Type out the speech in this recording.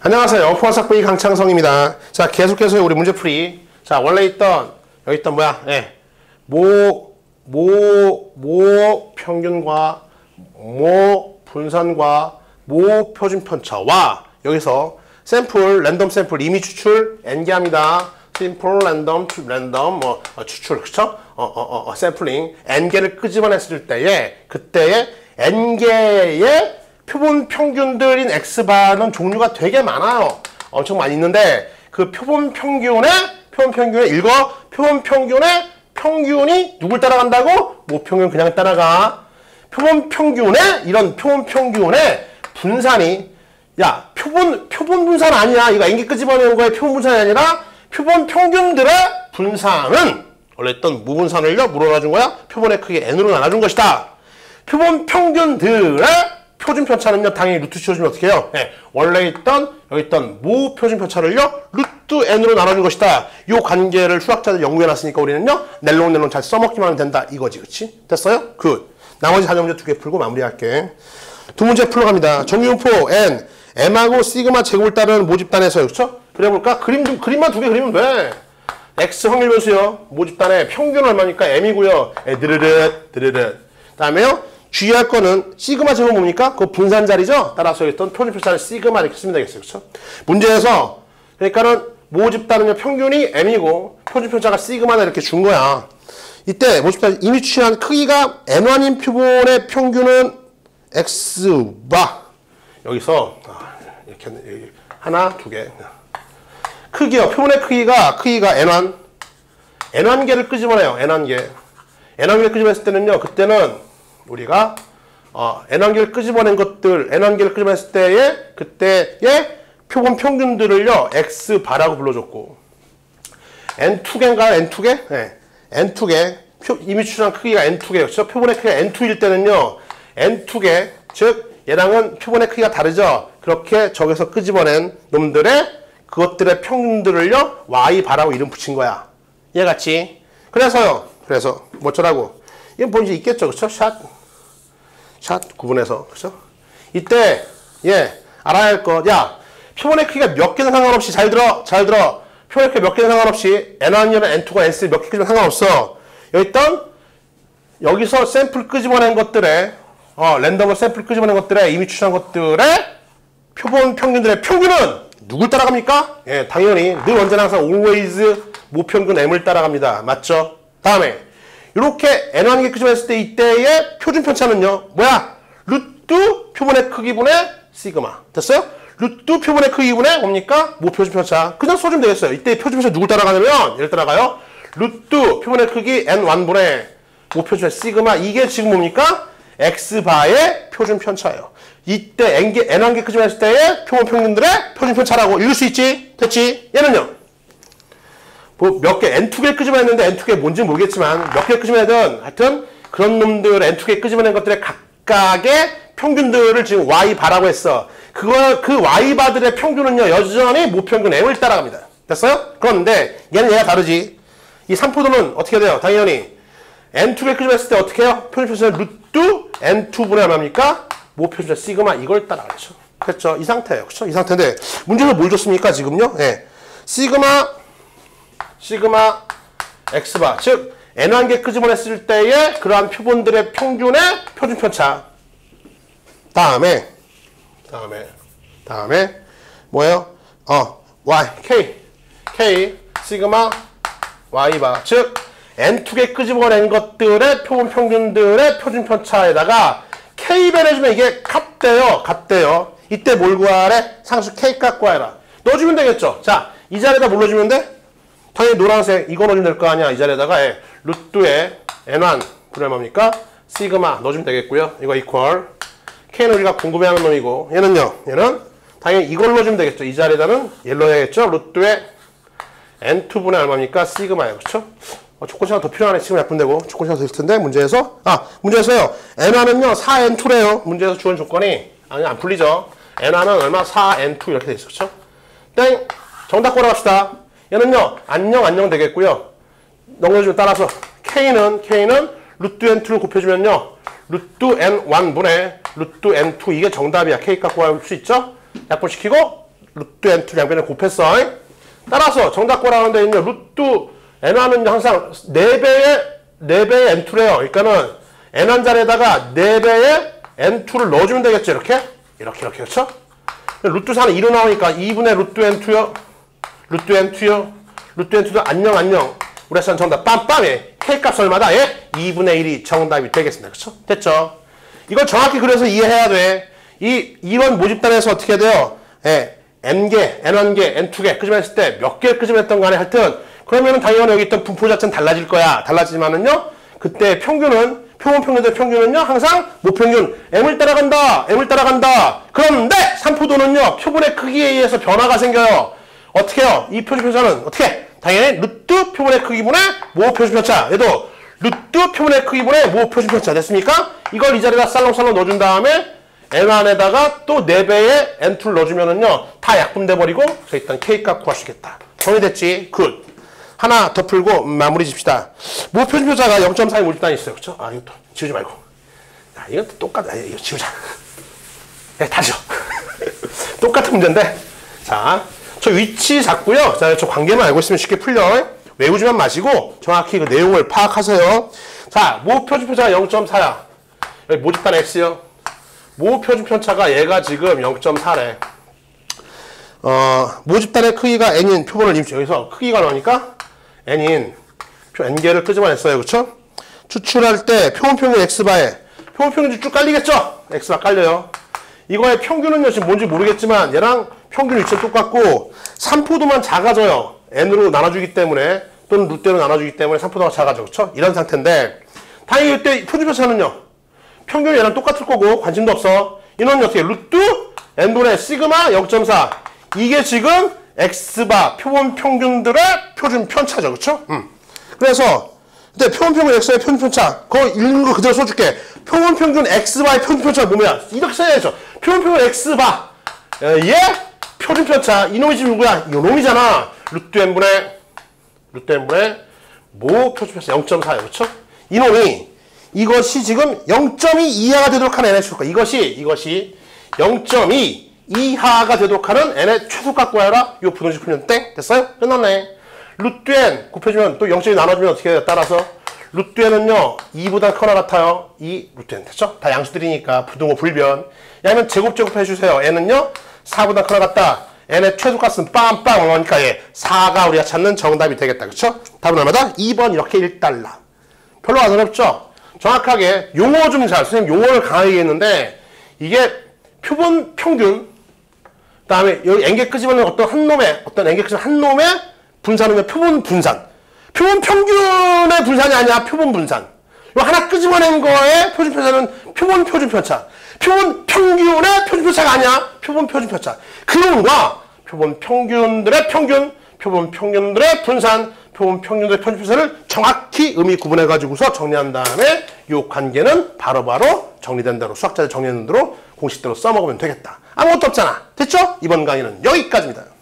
안녕하세요. 포화삭배기 강창성입니다. 자, 계속해서 우리 문제풀이. 자, 원래 여기 있던 뭐야? 예. 모 평균과 모 분산과 모 표준 편차와 여기서 샘플, 랜덤 샘플 이미 추출 n개합니다. 심플, 랜덤, 추출, 그쵸? 샘플링. n개를 끄집어냈을 때에, 그때에 n개의 표본 평균들인 x바는 종류가 되게 많아요. 엄청 많이 있는데, 그 표본 평균의 표본 평균의 평균이 누굴 따라간다고? 모평균 그냥 따라가. 표본 평균의 분산이, 야, 표본 분산 아니야. 이거 n개 끄집어내는 거에 표본 분산이 아니라 표본 평균들의 분산은 원래 있던 무분산을요, 뭐로 나눠준 거야? 표본의 크기 n으로 나눠준 것이다. 표본 평균들의 표준 편차는요, 당연히 루트 씌워주면 어떻게 해요? 네, 원래 여기 있던 모 표준 편차를요, 루트 n으로 나눠준 것이다. 이 관계를 수학자들 연구해놨으니까 우리는요, 낼롱 잘 써먹기만 하면 된다. 이거지, 그치? 됐어요? 굿. 나머지 4점 문제 2개 풀고 마무리할게. 두 문제 풀어갑니다. 정유분포 n, m하고 시그마 제곱을 따르는 모집단에서요, 그쵸? 그래볼까? 그림만 2개 그리면 돼. x 확률 변수요. 모집단의 평균 얼마니까 m이고요. 드르륵. 다음에요. 주의할 거는 시그마 제곱 뭡니까? 그 분산 자리죠? 따라서 있던 표준 편차를 시그마 이렇게 쓰면 되겠어요. 그쵸? 문제에서 그러니까는 모집단은요, 평균이 m이고 표준 편차가 시그마다 이렇게 준 거야. 이때 모집단 이미 취한 크기가 n1인 표본의 평균은 x바. 여기서 이렇게 하나, 2개. 크기요. 표본의 크기가 n1개를 끄집어내요. n1개를 끄집어냈을 때는요. 그때는 우리가 n1개를 끄집어냈을 때에 그때의 표본 평균들을요. x바라고 불러줬고 n2개인가요? n2개? 네. n2개. 이미 추출한 크기가 n2개요. 그렇죠? 표본의 크기가 n2일 때는요. n2개. 즉 얘랑은 표본의 크기가 다르죠? 그렇게 저기서 끄집어낸 그것들의 평균들을요, y바라고 이름 붙인 거야. 얘같이. 그래서, 뭐쩌라고. 이건 뭔지 있겠죠, 그쵸? 샷 구분해서, 그쵸? 이때, 알아야 할 거. 야, 표본의 크기가 몇 개는 상관없이, 잘 들어. 표본의 크기가 몇 개는 상관없이, n1이나 n2가 n3 몇 개는 상관없어. 여기서 샘플 끄집어낸 것들의, 랜덤으로 샘플 끄집어낸 것들의, 이미 추출한 것들의 표본 평균들의 평균은 누굴 따라갑니까? 예, 당연히 늘 언제나 항상 always 모평균 m을 따라갑니다. 맞죠? 다음에 이렇게 n1개 끄집어냈을 때 이때의 표준 편차는요. 뭐야? 루트 표본의 크기분의 시그마. 됐어요? 루트 표본의 크기분의 뭡니까? 모표준 편차. 그냥 써주면 되겠어요. 이때 표준 편차 누굴 따라가냐면 얘를 따라가요. 루트 표본의 크기 n1분의 모표준 편차 시그마. 이게 지금 뭡니까? x바의 표준 편차예요. 이때 n1개 끄집어냈을 때의 표본 평균들의 표준 편차라고 읽을 수 있지? 됐지? 얘는요. 뭐 몇 개, n2개 끄집어냈는데 n2개 뭔지 모르겠지만 몇 개 끄집어내든 하여튼 그런 놈들 n2개 끄집어낸 것들의 각각의 평균들을 지금 y바라고 했어. 그 y바들의 평균은요, 여전히 모평균 m을 따라갑니다. 됐어요? 그런데 얘는 얘가 다르지. 이 3포도는 어떻게 돼요? 당연히 n2개 끄집어냈을 때 어떻게 해요? 표준 편차는 루트 n2분의 얼마입니까? 모표준차 시그마 이걸 따라가죠. 그렇죠? 이 상태예요. 그렇죠? 이 상태인데 문제에서 뭘 줬습니까? 지금요? 예. 시그마 x바. 즉 n1개 끄집어냈을 때의 그러한 표본들의 평균의 표준 편차. 다음에 뭐예요? y k 시그마 y바. 즉 n2개 끄집어낸 것들의 표본 평균들의 표준 편차에다가 K변 해주면 이게 같대요. 이때 뭘 구하래? 상수 K값 구하라. 넣어주면 되겠죠? 자, 이 자리에다 뭘 넣어주면 돼? 당연히 노란색 이거 넣어주면 될 거 아니야. 이 자리에다가 루트에 n1 분의 뭡니까? 시그마 넣어주면 되겠고요. 이거 이퀄. K는 우리가 궁금해하는 놈이고 얘는 당연히 이걸 넣어주면 되겠죠. 이 자리에다는 얘를 넣어야겠죠? 루트에 n2분의 얼마입니까? 시그마예요. 그렇죠? 조건시간 더 필요하네. 지금 약분 되고 조건시간 더 있을 텐데 문제에서요. n1은요 4n2래요. 문제에서 주어진 조건이 안 풀리죠. n1은 얼마? 4n2 이렇게 돼 있어. 그쵸? 땡! 정답 걸어갑시다. 얘는요 안녕 되겠고요. 넘겨주면 따라서 k는 루트 n2를 곱해주면요 루트 n1분의 루트 n2 이게 정답이야. K값 구할 수 있죠? 약분시키고 루트 n2 양변에 곱했어. 따라서 정답 구하라는 데 있는 루트 n1은 항상 4배의 n2래요. 그러니까는 n1자리에다가 4배의 n2를 넣어주면 되겠죠. 이렇게 그렇죠? 루트 4는 2로 나오니까 2분의 루트 n2요. 루트 n2도 안녕. 우리 학생 정답 빰빰에 K값 얼마다? 2분의 1이 정답이 되겠습니다. 그렇죠? 됐죠? 이걸 정확히 그래서 이해해야 돼. 이런 모집단에서 어떻게 돼요? n개, n1개, n2개 끄집어냈을 때 몇 개를 끄집어냈던 간에 하여튼 그러면은 당연히 여기 있던 분포 자체는 달라질 거야. 달라지지만은요. 그때 표본 평균의 평균은요. 항상 모평균 m을 따라간다. 그런데 산포도는요. 표본의 크기에 의해서 변화가 생겨요. 어떻게 해요? 이 표준편차는 어떻게? 당연히 루트 표본의 크기분의 모 표준편차. 얘도 루트 표본의 크기분의 모 표준편차. 됐습니까? 이걸 이 자리에다 살롱살롱 넣어준 다음에 n 안에다가 또 4배의 n2를 넣어주면은요. 다 약분돼 버리고 그래서 일단 K값 구할 수 있겠다. 정리됐지? 굿. 하나 더 풀고 마무리 짓시다. 모 표준편차가 0.4의 모집단이 있어요. 그렇죠? 이것도 지우지 말고. 야, 이건 똑같아. 이거 지우자. 다시요. 똑같은 문제인데. 자, 저 위치 잡고요. 자, 저 관계만 알고 있으면 쉽게 풀려. 외우지만 마시고 정확히 그 내용을 파악하세요. 자, 모 표준편차가 0.4야. 여기 모집단 X요. 모 표준편차가 얘가 지금 0.4래. 모집단의 크기가 n인 표본을 여기서 크기가 나오니까 n인 n개를 끄집어냈어요. 그쵸? 추출할 때 표본 평균 x바에 표본 평균이 쭉 깔리겠죠? x바 깔려요. 이거의 평균은요, 지금 뭔지 모르겠지만 얘랑 평균 위치는 똑같고 산포도만 작아져요. n으로 나눠주기 때문에 또는 루트로 나눠주기 때문에 산포도가 작아져. 그쵸? 이런 상태인데 당연히 이때 표준편차는요. 평균이 얘랑 똑같을 거고 관심도 없어. 이놈이 어떻게 루트 n분의 시그마 0.4 이게 지금 x바 표본 평균들의 표준 편차죠. 그쵸? 그래서 근데 표본 평균 x의 표준 편차 그거 읽는 거 그대로 써줄게. 표본 평균 x바의 표준 편차가 뭐야? 이렇게 써야죠. 표본 평균 x바 얘 표준 편차 이놈이 지금 누구야? 이놈이잖아. 루트 n분의 모 표준 편차 0.4요. 그쵸? 이놈이 이것이 지금 0.2 이하가 되도록 하는 n의 최소값. 이것이 0.2 이하가 되도록 하는 n의 최소값 구하라. 요 분홍식 풀면 땡. 됐어요? 끝났네. 루트 n 곱해주면 또 0.2 나눠주면 어떻게 해요? 따라서 루트 n은요 2보다 커나 같아요. 2 루트 n. 됐죠? 다 양수들이니까 부등호 불변. 아니면 제곱 해주세요. n은요 4보다 커나 같다. n의 최소값은 빰빰 얼마니까 4가 우리가 찾는 정답이 되겠다. 그쵸? 답은 얼마다? 2번 이렇게 1달러. 별로 안 어렵죠? 정확하게 용어 좀 잘, 선생님 용어를 강하게 했는데 이게 표본 평균 그 다음에 여기 n개 끄집어낸 어떤 n개 끄집어낸 한 놈의 분산은 표본 분산. 표본 평균의 분산이 아니야. 표본 분산. 이 하나 끄집어낸 거에 표준 편차는 표본 표준 편차. 표본 평균의 표준 편차가 아니야. 표본 표준 편차. 그놈과 표본 평균들의 평균, 표본 평균들의 분산, 표본 평균들의 표준 편차를 정확히 의미 구분해 가지고서 정리한 다음에 이 관계는 바로바로 정리된 대로 수학자들 정리한 대로 공식대로 써먹으면 되겠다. 아무것도 없잖아. 됐죠? 이번 강의는 여기까지입니다.